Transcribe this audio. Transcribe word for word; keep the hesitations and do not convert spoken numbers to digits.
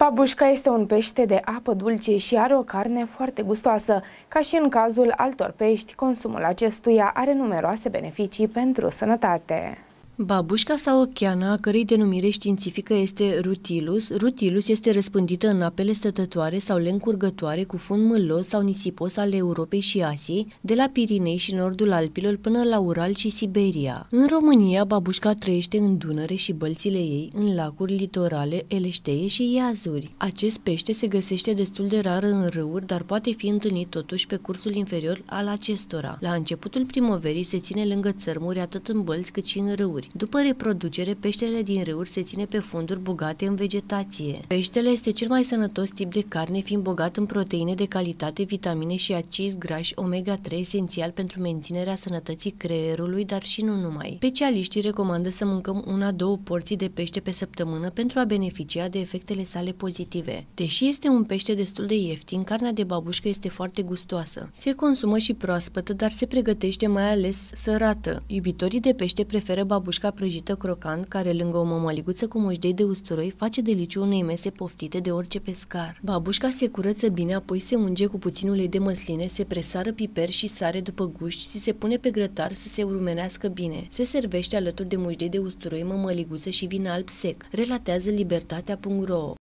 Babușca este un pește de apă dulce și are o carne foarte gustoasă. Ca și în cazul altor pești, consumul acestuia are numeroase beneficii pentru sănătate. Babușca sau ocheana, a cărei denumire științifică este Rutilus, Rutilus este răspândită în apele stătătoare sau lencurgătoare cu fund mâlos sau nisipos ale Europei și Asiei, de la Pirinei și nordul Alpilor până la Ural și Siberia. În România, babușca trăiește în Dunăre și bălțile ei, în lacuri litorale, eleșteie și iazuri. Acest pește se găsește destul de rar în râuri, dar poate fi întâlnit totuși pe cursul inferior al acestora. La începutul primăverii se ține lângă țărmuri atât în bălți cât și în râuri. După reproducere, peștele din râuri se ține pe funduri bogate în vegetație. Peștele este cel mai sănătos tip de carne, fiind bogat în proteine de calitate, vitamine și acizi grași omega trei, esențial pentru menținerea sănătății creierului, dar și nu numai. Specialiștii recomandă să mâncăm una-două porții de pește pe săptămână pentru a beneficia de efectele sale pozitive. Deși este un pește destul de ieftin, carnea de babușcă este foarte gustoasă. Se consumă și proaspătă, dar se pregătește mai ales sărată. Iubitorii de pește preferă babușca prăjită crocant, care lângă o mămăliguță cu mușdei de usturoi face deliciu unei mese poftite de orice pescar. Babușca se curăță bine, apoi se unge cu puțin ulei de măsline, se presară piper și sare după gust și se pune pe grătar să se rumenească bine. Se servește alături de mușdei de usturoi, mămăliguță și vin alb sec, relatează libertatea punct ro.